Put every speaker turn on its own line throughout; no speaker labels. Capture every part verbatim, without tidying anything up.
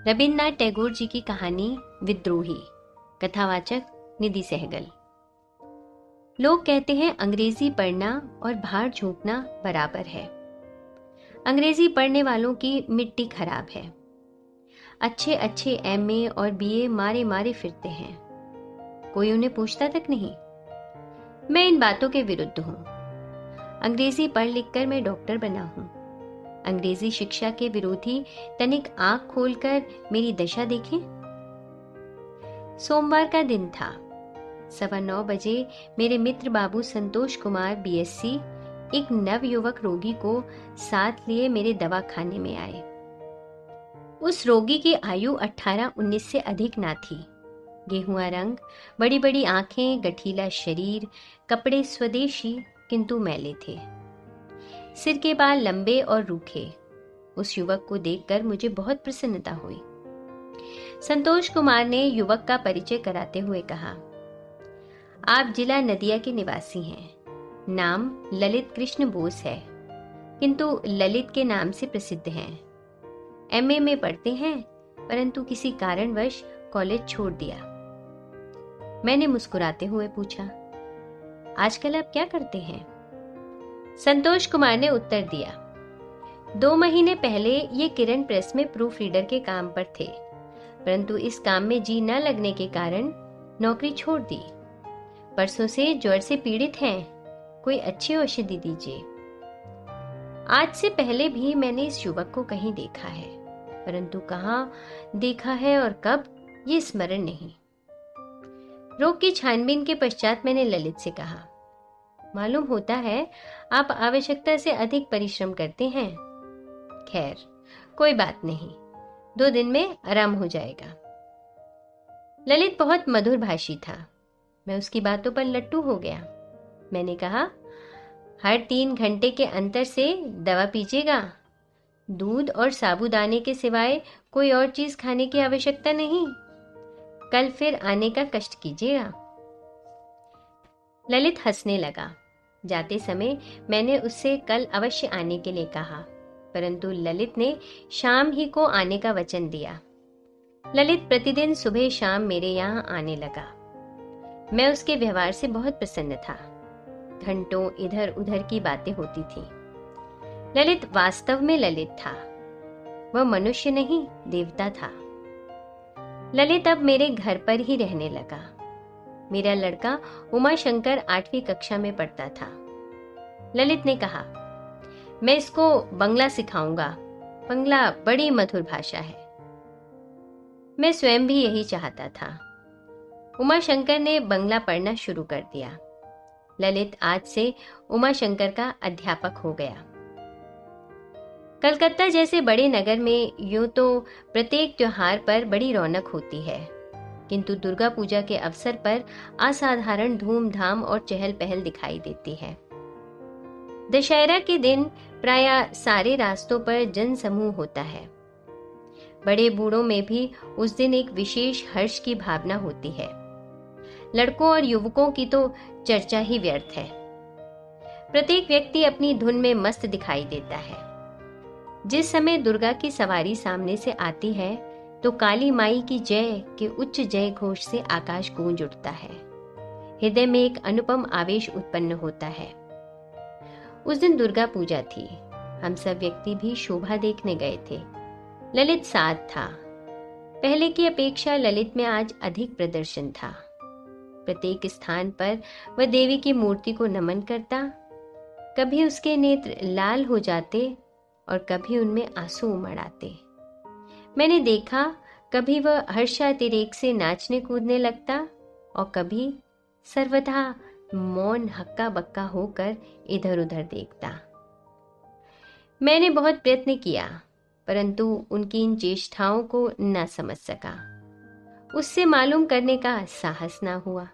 रविन्द्रनाथ टैगोर जी की कहानी विद्रोही। कथावाचक निधि सहगल। लोग कहते हैं अंग्रेजी पढ़ना और भाड़ झोंकना बराबर है। अंग्रेजी पढ़ने वालों की मिट्टी खराब है। अच्छे अच्छे एमए और बीए मारे मारे फिरते हैं, कोई उन्हें पूछता तक नहीं। मैं इन बातों के विरुद्ध हूं। अंग्रेजी पढ़ लिखकर मैं डॉक्टर बना हूं। अंग्रेजी शिक्षा के विरोधी तनिक आंख खोलकर मेरी दशा देखें। सोमवार का दिन था। सवा नौ बजे मेरे मित्र बाबू संतोष कुमार बीएससी एक नव युवक रोगी को साथ लिए मेरे दवाखाने में आए। उस रोगी की आयु अठारह उन्नीस से अधिक ना थी। गेहुआ रंग, बड़ी बड़ी आंखें, गठीला शरीर, कपड़े स्वदेशी किंतु मैले थे। सिर के बाल लंबे और रूखे। उस युवक को देखकर मुझे बहुत प्रसन्नता हुई। संतोष कुमार ने युवक का परिचय कराते हुए कहा, आप जिला नदिया के निवासी हैं। नाम ललित कृष्ण बोस है, किंतु ललित के नाम से प्रसिद्ध हैं। एमए में पढ़ते हैं, परंतु किसी कारणवश कॉलेज छोड़ दिया। मैंने मुस्कुराते हुए पूछा, आजकल आप क्या करते हैं? संतोष कुमार ने उत्तर दिया, दो महीने पहले ये किरण प्रेस में प्रूफ रीडर के काम पर थे, परंतु इस काम में जी न लगने के कारण नौकरी छोड़ दी। परसों से ज्वर से पीड़ित हैं, कोई अच्छी औषधि दीजिए। आज से पहले भी मैंने इस युवक को कहीं देखा है, परंतु कहाँ देखा है और कब, ये स्मरण नहीं। रोग की छानबीन के पश्चात मैंने ललित से कहा, मालूम होता है आप आवश्यकता से अधिक परिश्रम करते हैं। खैर, कोई बात नहीं, दो दिन में आराम हो जाएगा। ललित बहुत मधुर भाषी था। मैं उसकी बातों पर लट्टू हो गया। मैंने कहा, हर तीन घंटे के अंतर से दवा पीजिएगा। दूध और साबूदाने के सिवाय कोई और चीज खाने की आवश्यकता नहीं। कल फिर आने का कष्ट कीजिएगा। ललित हंसने लगा। जाते समय मैंने उससे कल अवश्य आने के लिए कहा, परंतु ललित ने शाम ही को आने का वचन दिया। ललित प्रतिदिन सुबह शाम मेरे यहाँ आने लगा। मैं उसके व्यवहार से बहुत प्रसन्न था। घंटों इधर उधर की बातें होती थी। ललित वास्तव में ललित था। वह मनुष्य नहीं, देवता था। ललित अब मेरे घर पर ही रहने लगा। मेरा लड़का उमा शंकर आठवीं कक्षा में पढ़ता था। ललित ने कहा, मैं इसको बंगला सिखाऊंगा। बंगला बड़ी मधुर भाषा है। मैं स्वयं भी यही चाहता था। उमा शंकर ने बंगला पढ़ना शुरू कर दिया। ललित आज से उमा शंकर का अध्यापक हो गया। कलकत्ता जैसे बड़े नगर में यूं तो प्रत्येक त्योहार पर बड़ी रौनक होती है, किंतु दुर्गा पूजा के अवसर पर असाधारण धूमधाम और चहल पहल दिखाई देती है। दशहरा के दिन प्रायः सारे रास्तों पर जन समूह होता है। बड़े बूढ़ों में भी उस दिन एक विशेष हर्ष की भावना होती है। लड़कों और युवकों की तो चर्चा ही व्यर्थ है। प्रत्येक व्यक्ति अपनी धुन में मस्त दिखाई देता है। जिस समय दुर्गा की सवारी सामने से आती है तो काली माई की जय के उच्च जय घोष से आकाश गूंज उठता है। हृदय में एक अनुपम आवेश उत्पन्न होता है। उस दिन दुर्गा पूजा थी। हम सब व्यक्ति भी शोभा देखने गए थे। ललित साथ था। पहले की अपेक्षा ललित में आज अधिक प्रदर्शन था। प्रत्येक स्थान पर वह देवी की मूर्ति को नमन करता। कभी उसके नेत्र लाल हो जाते और कभी उनमें आंसू उमड़ आते। मैंने देखा, कभी वह हर्षातिरेक से नाचने कूदने लगता और कभी सर्वथा मौन हक्का बक्का होकर इधर उधर देखता। मैंने बहुत प्रयत्न किया, परंतु उनकी इन चेष्टाओं को न समझ सका। उससे मालूम करने का साहस ना हुआ।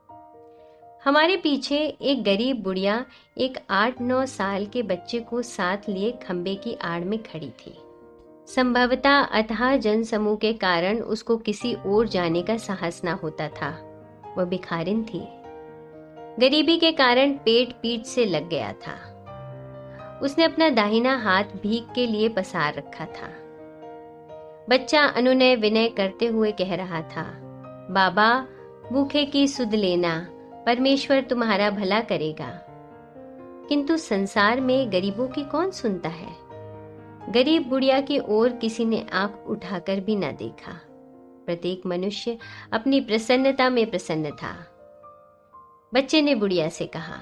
हमारे पीछे एक गरीब बुढ़िया एक आठ नौ साल के बच्चे को साथ लिए खंबे की आड़ में खड़ी थी। संभवतः अथाह जनसमूह के कारण उसको किसी ओर जाने का साहस ना होता था। वह भिखारिन थी। गरीबी के कारण पेट पीठ से लग गया था। उसने अपना दाहिना हाथ भीख के लिए पसार रखा था। बच्चा अनुनय विनय करते हुए कह रहा था, बाबा भूखे की सुध लेना, परमेश्वर तुम्हारा भला करेगा। किंतु संसार में गरीबों की कौन सुनता है। गरीब बुढ़िया की ओर किसी ने आंख उठाकर भी न देखा। प्रत्येक मनुष्य अपनी प्रसन्नता में प्रसन्न था। बच्चे ने बुढ़िया से कहा,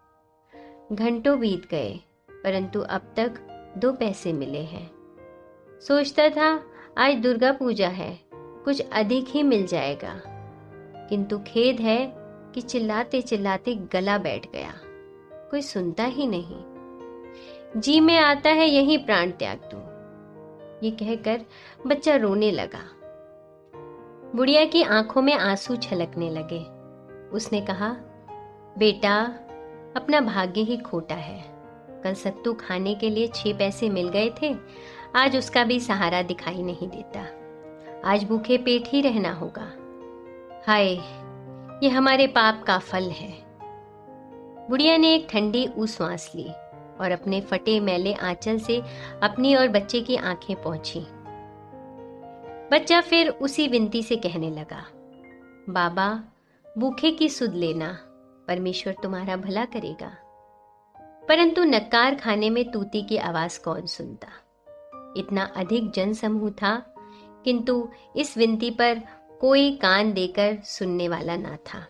घंटों बीत गए परंतु अब तक दो पैसे मिले हैं। सोचता था आज दुर्गा पूजा है, कुछ अधिक ही मिल जाएगा, किंतु खेद है कि चिल्लाते चिल्लाते गला बैठ गया, कोई सुनता ही नहीं। जी में आता है यही प्राण त्याग दूं। ये कहकर बच्चा रोने लगा। बुढ़िया की आंखों में आंसू छलकने लगे। उसने कहा, बेटा अपना भाग्य ही खोटा है। कल सत्तू खाने के लिए छह पैसे मिल गए थे, आज उसका भी सहारा दिखाई नहीं देता। आज भूखे पेट ही रहना होगा। हाय, ये हमारे पाप का फल है। बुढ़िया ने एक ठंडी उश्वास ली और अपने फटे मैले आंचल से अपनी और बच्चे की आंखें पोंछी। बच्चा फिर उसी विनती से कहने लगा, बाबा भूखे की सुध लेना, परमेश्वर तुम्हारा भला करेगा। परंतु नक्कार खाने में तूती की आवाज कौन सुनता। इतना अधिक जनसमूह था, किंतु इस विनती पर कोई कान देकर सुनने वाला ना था।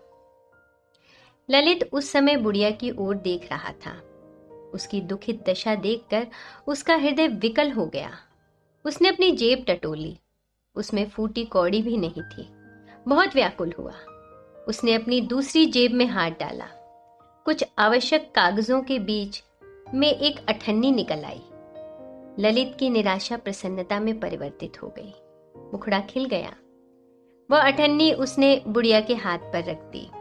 ललित उस समय बुढ़िया की ओर देख रहा था। उसकी दुखित दशा देखकर उसका हृदय विकल हो गया। उसने अपनी जेब टटोली, उसमें फूटी कौड़ी भी नहीं थी। बहुत व्याकुल हुआ। उसने अपनी दूसरी जेब में हाथ डाला। कुछ आवश्यक कागजों के बीच में एक अठन्नी निकल आई। ललित की निराशा प्रसन्नता में परिवर्तित हो गई। मुखड़ा खिल गया। वह अठन्नी उसने बुढ़िया के हाथ पर रख दी।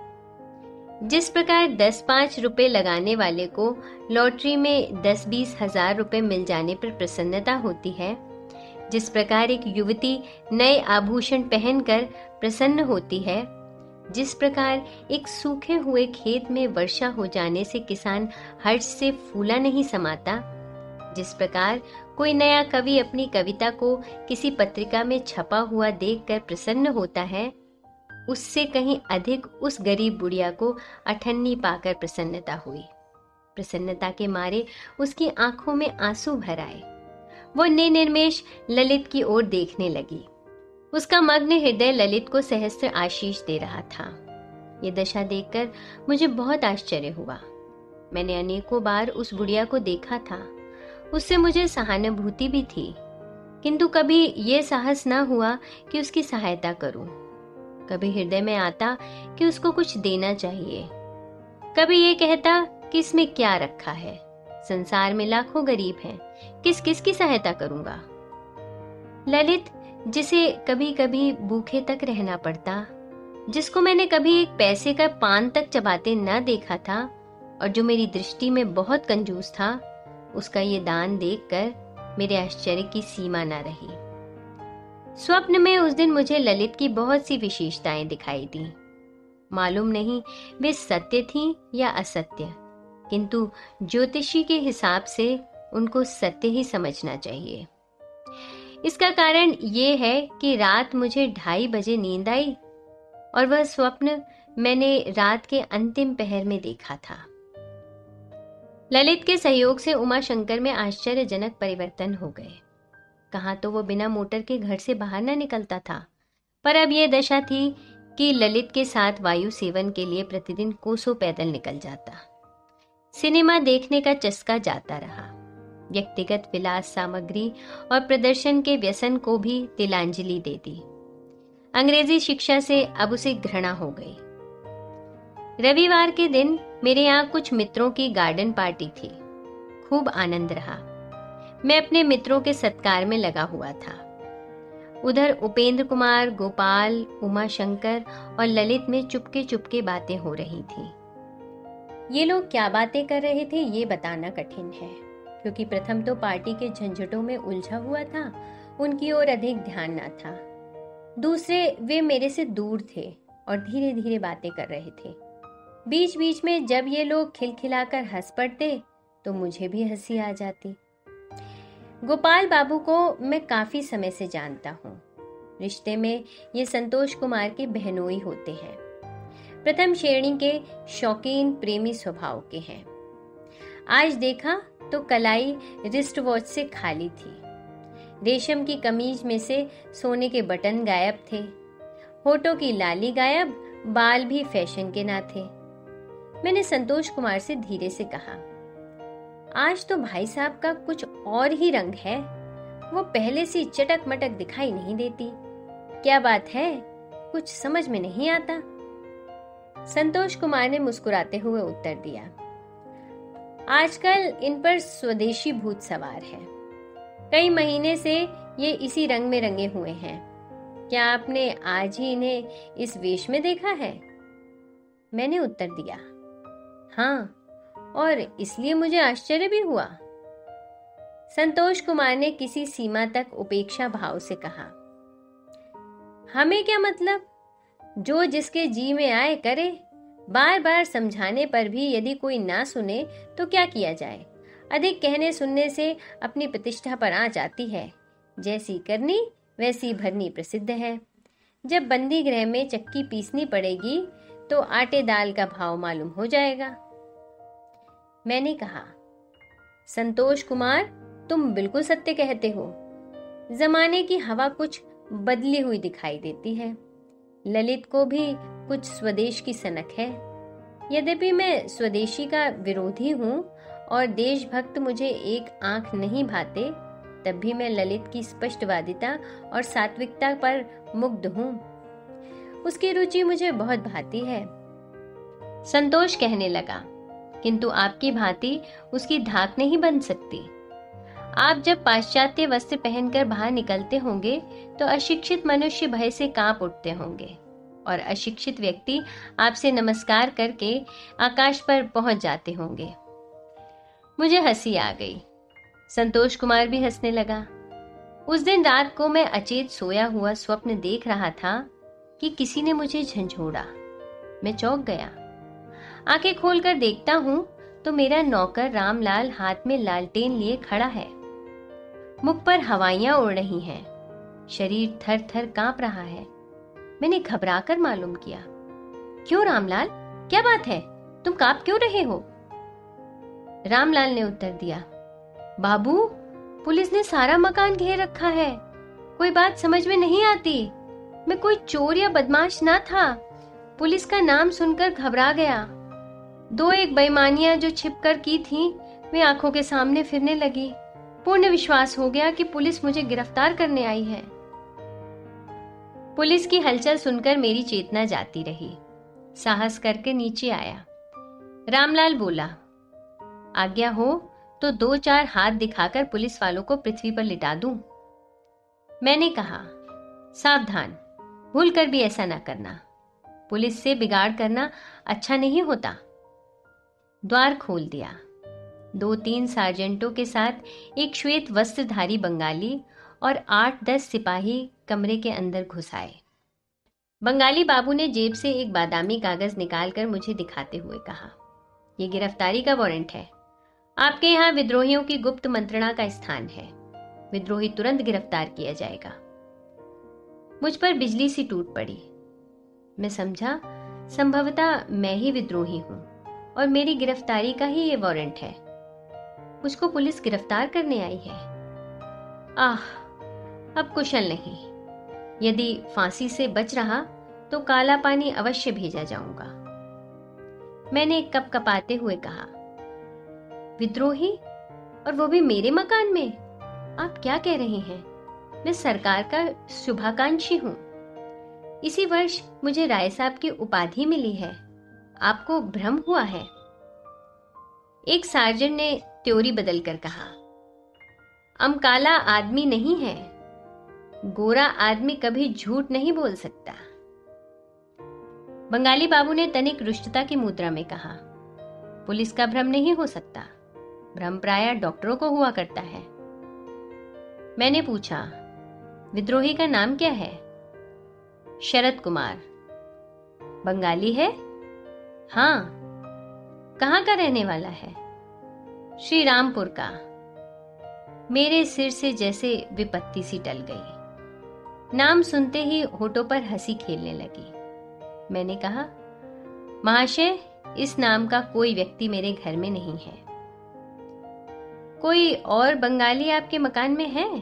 जिस प्रकार दस पांच रुपए लगाने वाले को लॉटरी में दस बीस हजार रुपए मिल जाने पर प्रसन्नता होती है, जिस प्रकार एक युवती नए आभूषण पहनकर प्रसन्न होती है, जिस प्रकार एक सूखे हुए खेत में वर्षा हो जाने से किसान हर्ष से फूला नहीं समाता, जिस प्रकार कोई नया कवि अपनी कविता को किसी पत्रिका में छपा हुआ देखकर प्रसन्न होता है, उससे कहीं अधिक उस गरीब बुढ़िया को अठन्नी पाकर प्रसन्नता हुई। प्रसन्नता के मारे उसकी आंखों में आंसू भर आए। वो निर्निमेष ललित की ओर देखने लगी। उसका मग्न हृदय ललित को सहस्त्र आशीष दे रहा था। ये दशा देखकर मुझे बहुत आश्चर्य हुआ। मैंने अनेकों बार उस बुढ़िया को देखा था, उससे मुझे सहानुभूति भी थी, किंतु कभी ये साहस न हुआ कि उसकी सहायता करूं। कभी हृदय में आता कि उसको कुछ देना चाहिए, कभी ये कहता कि इसमें क्या रखा है, संसार में लाखों गरीब हैं, किस किस की सहायता करूंगा। ललित, जिसे कभी कभी भूखे तक रहना पड़ता, जिसको मैंने कभी एक पैसे का पान तक चबाते न देखा था और जो मेरी दृष्टि में बहुत कंजूस था, उसका ये दान देखकर मेरे आश्चर्य की सीमा न रही। स्वप्न में उस दिन मुझे ललित की बहुत सी विशेषताएं दिखाई दी। मालूम नहीं वे सत्य थीं या असत्य, किंतु ज्योतिषी के हिसाब से उनको सत्य ही समझना चाहिए। इसका कारण ये है कि रात मुझे ढाई बजे नींद आई और वह स्वप्न मैंने रात के अंतिम पहर में देखा था। ललित के सहयोग से उमा शंकर में आश्चर्यजनक परिवर्तन हो गए। कहाँ तो वो बिना मोटर के घर से बाहर न निकलता था, पर अब यह दशा थी कि ललित के साथ वायु सेवन के लिए प्रतिदिन कोसों पैदल निकल जाता। सिनेमा देखने का चस्का जाता रहा। व्यक्तिगत विलास सामग्री और प्रदर्शन के व्यसन को भी तिलांजलि दे दी। अंग्रेजी शिक्षा से अब उसे घृणा हो गई। रविवार के दिन मेरे यहाँ कुछ मित्रों की गार्डन पार्टी थी। खूब आनंद रहा। मैं अपने मित्रों के सत्कार में लगा हुआ था। उधर उपेंद्र कुमार, गोपाल, उमा शंकर और ललित में चुपके चुपके बातें हो रही थी। ये लोग क्या बातें कर रहे थे ये बताना कठिन है, क्योंकि प्रथम तो पार्टी के झंझटों में उलझा हुआ था, उनकी ओर अधिक ध्यान न था। दूसरे, वे मेरे से दूर थे और धीरे धीरे बातें कर रहे थे। बीच बीच में जब ये लोग खिलखिलाकर हंस पड़ते तो मुझे भी हंसी आ जाती। गोपाल बाबू को मैं काफी समय से जानता हूँ। रिश्ते में ये संतोष कुमार के बहनोई होते हैं। प्रथम श्रेणी के शौकीन प्रेमी स्वभाव के हैं। आज देखा तो कलाई रिस्ट वॉच से खाली थी। रेशम की कमीज में से सोने के बटन गायब थे। होठों की लाली गायब, बाल भी फैशन के ना थे। मैंने संतोष कुमार से धीरे से कहा, आज तो भाई साहब का कुछ और ही रंग है। वो पहले सी चटक मटक दिखाई नहीं देती। क्या बात है, कुछ समझ में नहीं आता। संतोष कुमार ने मुस्कुराते हुए उत्तर दिया, आजकल इन पर स्वदेशी भूत सवार है। कई महीने से ये इसी रंग में रंगे हुए हैं। क्या आपने आज ही इन्हें इस वेश में देखा है? मैंने उत्तर दिया, हाँ, और इसलिए मुझे आश्चर्य भी हुआ। संतोष कुमार ने किसी सीमा तक उपेक्षा भाव से कहा, हमें क्या मतलब, जो जिसके जी में आए करे। बार बार समझाने पर भी यदि कोई ना सुने तो क्या किया जाए। अधिक कहने सुनने से अपनी प्रतिष्ठा पर आंच आती है। जैसी करनी वैसी भरनी प्रसिद्ध है। जब बंदी गृह में चक्की पीसनी पड़ेगी तो आटे दाल का भाव मालूम हो जाएगा। मैंने कहा, संतोष कुमार, तुम बिल्कुल सत्य कहते हो। जमाने की हवा कुछ बदली हुई दिखाई देती है। ललित को भी कुछ स्वदेश की सनक है। यद्यपि मैं स्वदेशी का विरोधी हूँ और देशभक्त मुझे एक आंख नहीं भाते, तब भी मैं ललित की स्पष्टवादिता और सात्विकता पर मुग्ध हूँ। उसकी रुचि मुझे बहुत भाती है। संतोष कहने लगा, किंतु आपकी भांति उसकी धाक नहीं बन सकती। आप जब पाश्चात्य वस्त्र पहनकर बाहर निकलते होंगे तो अशिक्षित मनुष्य भय से कांप उठते होंगे और अशिक्षित व्यक्ति आपसे नमस्कार करके आकाश पर पहुंच जाते होंगे। मुझे हंसी आ गई। संतोष कुमार भी हंसने लगा। उस दिन रात को मैं अचेत सोया हुआ स्वप्न देख रहा था कि किसी ने मुझे झंझोड़ा। मैं चौंक गया। आंखें खोलकर देखता हूं तो मेरा नौकर रामलाल हाथ में लालटेन लिए खड़ा है। मुख पर हवाइयां उड़ रही हैं। शरीर थर थर कांप रहा है। मैंने घबराकर मालूम किया, क्यों रामलाल, क्या बात है, तुम कांप क्यों रहे हो? रामलाल ने उत्तर दिया, बाबू, पुलिस ने सारा मकान घेर रखा है। कोई बात समझ में नहीं आती। मैं कोई चोर या बदमाश ना था। पुलिस का नाम सुनकर घबरा गया। दो एक बेईमानियां जो छिपकर की थी वे आंखों के सामने फिरने लगी। पूर्ण विश्वास हो गया कि पुलिस मुझे गिरफ्तार करने आई है। पुलिस की हलचल सुनकर मेरी चेतना जाती रही। साहस करके नीचे आया। रामलाल बोला, आज्ञा हो तो दो चार हाथ दिखाकर पुलिस वालों को पृथ्वी पर लिटा दूं। मैंने कहा, सावधान, भूल कर भी ऐसा ना करना। पुलिस से बिगाड़ करना अच्छा नहीं होता। द्वार खोल दिया। दो तीन सार्जेंटों के साथ एक श्वेत वस्त्रधारी बंगाली और आठ दस सिपाही कमरे के अंदर घुस आए। बंगाली बाबू ने जेब से एक बादामी कागज निकालकर मुझे दिखाते हुए कहा, यह गिरफ्तारी का वारंट है। आपके यहाँ विद्रोहियों की गुप्त मंत्रणा का स्थान है। विद्रोही तुरंत गिरफ्तार किया जाएगा। मुझ पर बिजली सी टूट पड़ी। मैं समझा संभवतः मैं ही विद्रोही हूं और मेरी गिरफ्तारी का ही ये वारंट है। मुझको पुलिस गिरफ्तार करने आई है। आह, अब कुशल नहीं। यदि फांसी से बच रहा तो काला पानी अवश्य भेजा जाऊंगा। मैंने कपकपाते हुए कहा, विद्रोही, और वो भी मेरे मकान में? आप क्या कह रहे हैं? मैं सरकार का शुभाकांक्षी हूं। इसी वर्ष मुझे राय साहब की उपाधि मिली है। आपको भ्रम हुआ है। एक सार्जेंट ने त्योरी बदलकर कहा, हम काला आदमी नहीं है। गोरा आदमी कभी झूठ नहीं बोल सकता। बंगाली बाबू ने तनिक रुष्टता की मुद्रा में कहा, पुलिस का भ्रम नहीं हो सकता। भ्रम प्रायः डॉक्टरों को हुआ करता है। मैंने पूछा, विद्रोही का नाम क्या है? शरद कुमार। बंगाली है? हाँ। कहाँ का रहने वाला है? श्री रामपुर का। मेरे सिर से जैसे विपत्ति सी टल गई। नाम सुनते ही होठों पर हंसी खेलने लगी। मैंने कहा, महाशय, इस नाम का कोई व्यक्ति मेरे घर में नहीं है। कोई और बंगाली आपके मकान में है?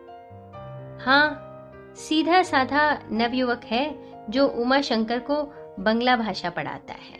हाँ, सीधा साधा नवयुवक है जो उमा शंकर को बंगला भाषा पढ़ाता है।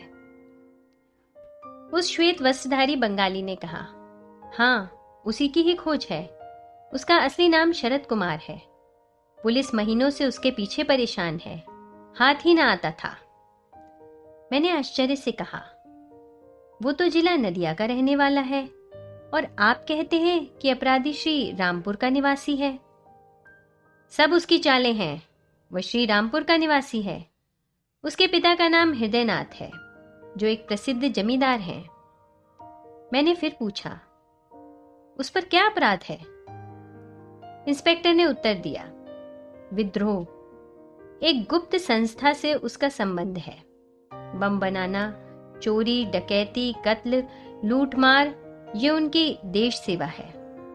उस श्वेत वस्त्रधारी बंगाली ने कहा, हाँ, उसी की ही खोज है। उसका असली नाम शरद कुमार है। पुलिस महीनों से उसके पीछे परेशान है, हाथ ही ना आता था। मैंने आश्चर्य से कहा, वो तो जिला नदिया का रहने वाला है और आप कहते हैं कि अपराधी श्री रामपुर का निवासी है। सब उसकी चालें हैं। वह श्री रामपुर का निवासी है। उसके पिता का नाम हृदयनाथ है, जो एक प्रसिद्ध जमींदार हैं। मैंने फिर पूछा, उस पर क्या अपराध है? इंस्पेक्टर ने उत्तर दिया, विद्रोह। एक गुप्त संस्था से उसका संबंध है। बम बनाना, चोरी, डकैती, कत्ल, लूटमार, ये उनकी देश सेवा है।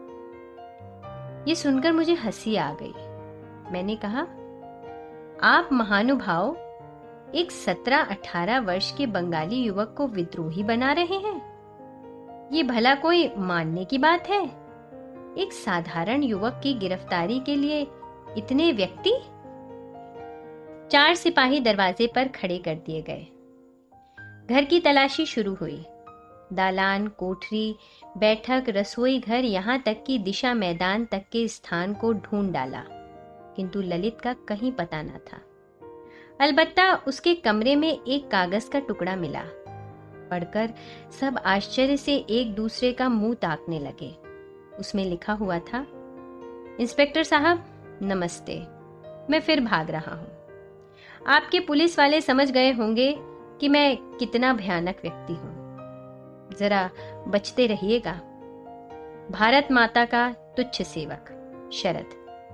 ये सुनकर मुझे हंसी आ गई। मैंने कहा, आप महानुभाव एक सत्रह अठारह वर्ष के बंगाली युवक को विद्रोही बना रहे हैं? ये भला कोई मानने की बात है? एक साधारण युवक की गिरफ्तारी के लिए इतने व्यक्ति? चार सिपाही दरवाजे पर खड़े कर दिए गए। घर की तलाशी शुरू हुई। दालान, कोठरी, बैठक, रसोई घर, यहां तक कि दिशा मैदान तक के स्थान को ढूंढ डाला, किंतु ललित का कहीं पता न था। अलबत्ता उसके कमरे में एक कागज का टुकड़ा मिला। पढ़कर सब आश्चर्य से एक दूसरे का मुंह ताकने लगे। उसमें लिखा हुआ था, इंस्पेक्टर साहब नमस्ते, मैं फिर भाग रहा हूं। आपके पुलिस वाले समझ गए होंगे कि मैं कितना भयानक व्यक्ति हूं। जरा बचते रहिएगा। भारत माता का तुच्छ सेवक, शरद।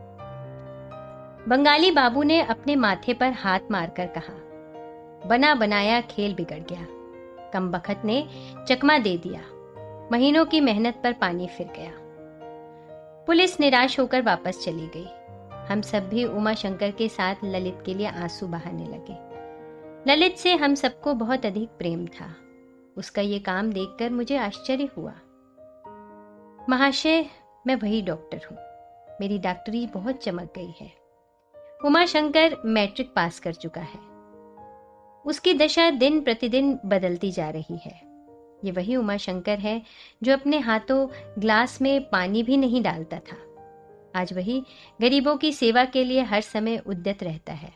बंगाली बाबू ने अपने माथे पर हाथ मारकर कहा, बना बनाया खेल बिगड़ गया। कमबख्त ने चकमा दे दिया। महीनों की मेहनत पर पानी फिर गया। पुलिस निराश होकर वापस चली गई। हम सब भी उमा शंकर के साथ ललित के लिए आंसू बहाने लगे। ललित से हम सबको बहुत अधिक प्रेम था। उसका ये काम देखकर मुझे आश्चर्य हुआ। महाशय, मैं वही डॉक्टर हूं। मेरी डॉक्टरी बहुत चमक गई है। उमा शंकर मैट्रिक पास कर चुका है। उसकी दशा दिन प्रतिदिन बदलती जा रही है। ये वही उमा शंकर है जो अपने हाथों ग्लास में पानी भी नहीं डालता था। आज वही गरीबों की सेवा के लिए हर समय उद्यत रहता है।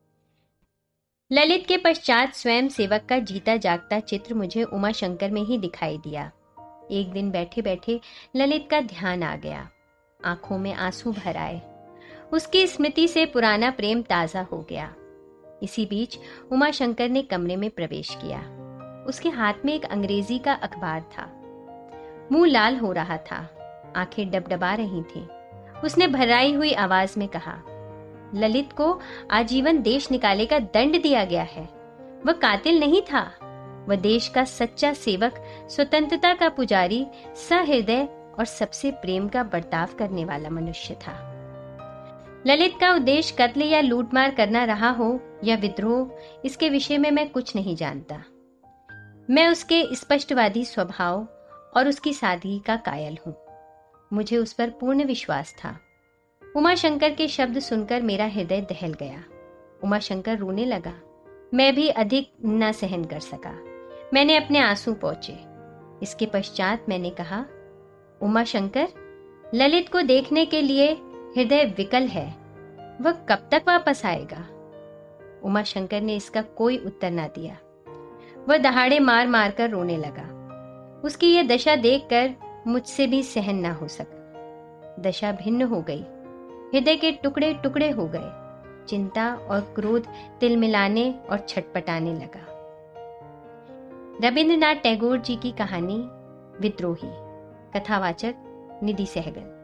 ललित के पश्चात स्वयं सेवक का जीता जागता चित्र मुझे उमा शंकर में ही दिखाई दिया। एक दिन बैठे बैठे ललित का ध्यान आ गया। आंखों में आंसू भर आए। उसकी स्मृति से पुराना प्रेम ताजा हो गया। इसी बीच उमा शंकर ने कमरे में प्रवेश किया। उसके हाथ में एक अंग्रेजी का अखबार था। मुंह लाल हो रहा था, आंखें डबडबा रही थीं। उसने भर्राई हुई आवाज में कहा, ललित को आजीवन देश निकाले का दंड दिया गया है। वह कातिल नहीं था। वह देश का सच्चा सेवक, स्वतंत्रता का पुजारी, सहृदय और सबसे प्रेम का बर्ताव करने वाला मनुष्य था। ललित का उद्देश्य कत्ल या लूटमार करना रहा हो या विद्रोह, इसके विषय में मैं कुछ नहीं जानता। मैं उसके स्पष्टवादी स्वभाव और उसकी सादगी का कायल हूं। मुझे उस पर पूर्ण विश्वास था। उमा शंकर के शब्द सुनकर मेरा हृदय दहल गया। उमा शंकर रोने लगा। मैं भी अधिक न सहन कर सका। मैंने अपने आंसू पोंछे। इसके पश्चात मैंने कहा, उमा शंकर, ललित को देखने के लिए हृदय विकल है। वह कब तक वापस आएगा? उमा शंकर ने इसका कोई उत्तर ना दिया। वह दहाड़े मार मार कर रोने लगा। उसकी यह दशा देखकर मुझसे भी सहन ना हो सका। दशा भिन्न हो गई। हृदय के टुकड़े टुकड़े हो गए। चिंता और क्रोध तिलमिलाने और छटपटाने लगा। रविंद्रनाथ टैगोर जी की कहानी विद्रोही। कथावाचक निधि सहगल।